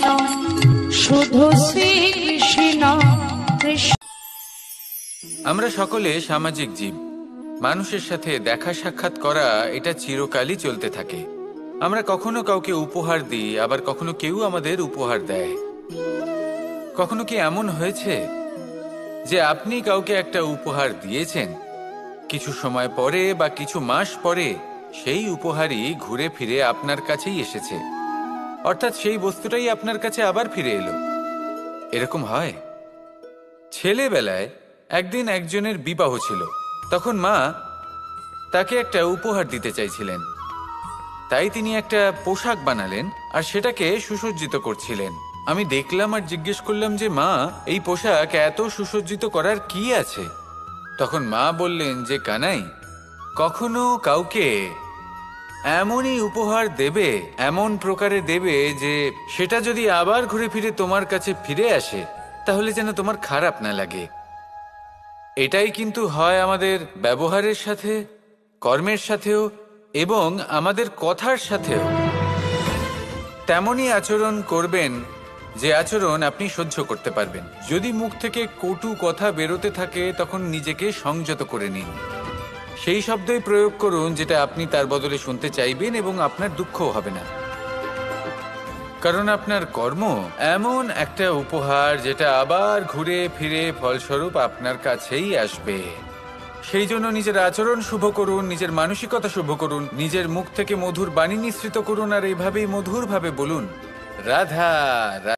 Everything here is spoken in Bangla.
শুধু শ্রী কৃষ্ণ কৃষ্ণ। আমরা সকলে সামাজিক জীব। মানুষের সাথে দেখা সাক্ষাৎ করা এটা চিরকালই চলতে থাকে। আমরা কখনো কাউকে উপহার দিই, আবার কখনো কেউ আমাদের উপহার দেয়। কখনো কি এমন হয়েছে যে আপনি কাউকে একটা উপহার দিয়েছেন, কিছু সময় পরে বা কিছু মাস পরে সেই উপহারই ঘুরে ফিরে আপনার কাছেই এসেছে, অর্থাৎ সেই বস্তুটাই আপনার কাছে আবার ফিরে এলো? এরকম হয়। ছেলেবেলায় একদিন একজনের বিবাহ ছিল, তখন মা তাকে একটা উপহার দিতে চাইছিলেন। তাই তিনি একটা পোশাক বানালেন আর সেটাকে সুসজ্জিত করছিলেন। আমি দেখলাম আর জিজ্ঞেস করলাম যে মা, এই পোশাক এত সুসজ্জিত করার কি আছে? তখন মা বললেন যে কানাই, কখনো কাউকে এমনই উপহার দেবে, এমন প্রকারে দেবে যে সেটা যদি আবার ঘুরে ফিরে তোমার কাছে ফিরে আসে তাহলে যেন তোমার খারাপ না লাগে। এটাই কিন্তু হয় আমাদের ব্যবহারের সাথে, কর্মের সাথেও এবং আমাদের কথার সাথেও। তেমনই আচরণ করবেন যে আচরণ আপনি সহ্য করতে পারবেন। যদি মুখ থেকে কটু কথা বেরোতে থাকে তখন নিজেকে সংযত করে নিন। সেই শব্দই প্রয়োগ করুন যেটা আপনি তার বদলে শুনতে চাইবেন এবং আপনার দুঃখও হবে না। কারণ আপনার কর্ম এমন একটা উপহার যেটা আবার ঘুরে ফিরে ফলস্বরূপ আপনার কাছেই আসবে। সেই জন্য নিজের আচরণ শুভ করুন, নিজের মানসিকতা শুভ করুন, নিজের মুখ থেকে মধুর বাণী নিঃসৃত করুন আর এইভাবেই মধুরভাবে বলুন, রাধা।